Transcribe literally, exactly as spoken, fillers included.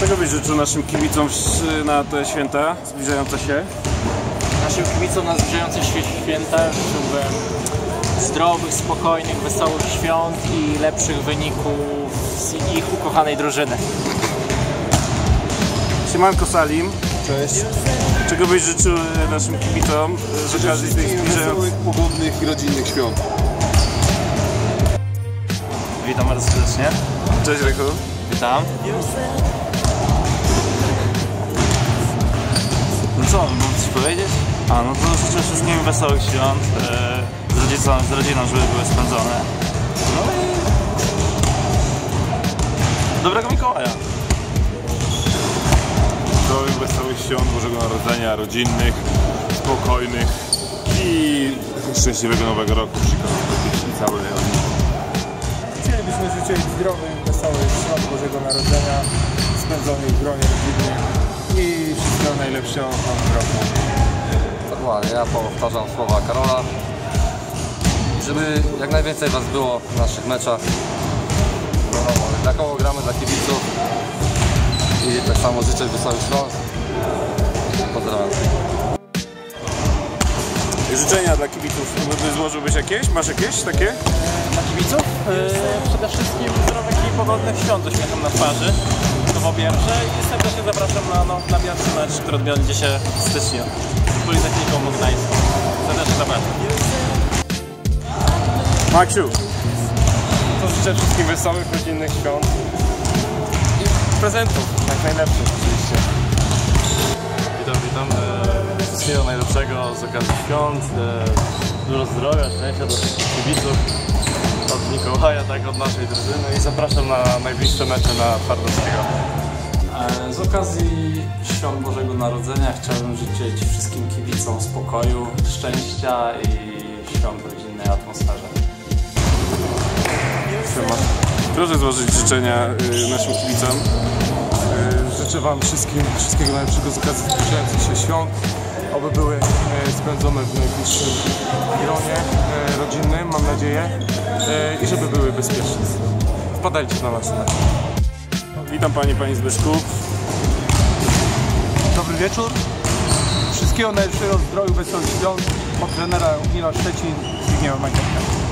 Czego byś życzył naszym kibicom na te święta zbliżające się? Naszym kibicom na zbliżające się święta życzyłbym zdrowych, spokojnych, wesołych świąt i lepszych wyników z ich ukochanej drużyny. Siemanko Salim. Cześć. Czego byś życzył naszym kibicom z okazji tej zbliżającej? Pogodnych i rodzinnych świąt. Witam bardzo serdecznie. Cześć Rychu. Witam. No co, mam coś powiedzieć? A, no to życzę wszystkim wesołych świąt, e, z, rodzicą, z rodziną, żeby były spędzone. No i dobrego Mikołaja. Zdrowych, wesołych świąt, Bożego Narodzenia, rodzinnych, spokojnych i szczęśliwego Nowego Roku i całej rodziny. Chcielibyśmy życzyć zdrowych, wesołych świąt Bożego Narodzenia, spędzonych w gronie rodzinnym i wszystkiego najlepszego w nowym roku. Dokładnie, ja powtarzam słowa Karola, żeby jak najwięcej was było w naszych meczach. Dla kogo gramy, dla kibiców i tak samo życzę wesołych świąt. Pozdrawiam. Życzenia dla kibiców złożyłbyś jakieś? Masz jakieś takie? Dla kibiców? Yy, przede wszystkim zdrowych i pogodnych świąt z uśmiechem na twarzy. To po pierwsze i serdecznie zapraszam na, no, na pierwszy mecz, który odbędzie się w styczniu z Politechniką Gdańską. Serdecznie zapraszam. Maksiu. To życzę wszystkim wesołych, rodzinnych świąt i prezentów, jak najlepszych oczywiście. Witam, witam. E, wszystkiego najlepszego z okazji świąt. E, dużo zdrowia, szczęścia dla wszystkich kibiców. Od Mikołaja, tak od naszej drużyny i zapraszam na najbliższe mecze na Twardowskiego. Z okazji Świąt Bożego Narodzenia chciałbym życzyć wszystkim kibicom spokoju, szczęścia i świąt w rodzinnej atmosferze. Proszę złożyć życzenia naszym kibicom. Życzę wam wszystkim wszystkiego najlepszego z okazji zbliżających się świąt, aby były spędzone w najbliższym gronie rodzinnym, mam nadzieję, i żeby były bezpieczne. Wpadajcie na nasz mecz. Witam Panie, Panie Zbyszku. Dobry wieczór. Wszystkiego najlepszego, zdrowiu, wesołych świąt od trenera Ogniwa Szczecin, Zbigniewa Majkowska.